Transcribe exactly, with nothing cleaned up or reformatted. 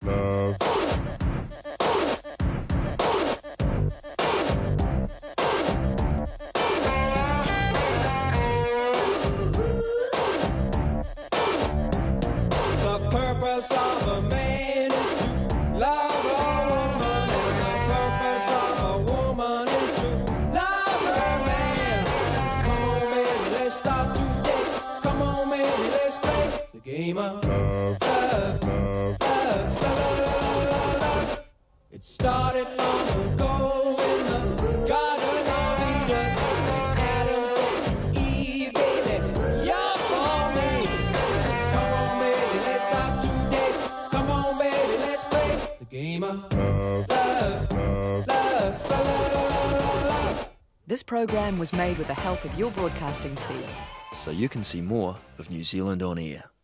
love. The purpose of a man is to love a woman, and the purpose of a woman is to love her man. Come on, baby, let's start today. Come on, baby, let's play the game of love, love, love, love, love, love, love, love. It started long ago in the Garden of Eden. Adam said to Eve, baby, you're for me. Come on, baby, let's start today. Come on, baby, let's play the game of love, love, love, love, love, love, love. This program was made with the help of your broadcasting fee. So you can see more of New Zealand On Air.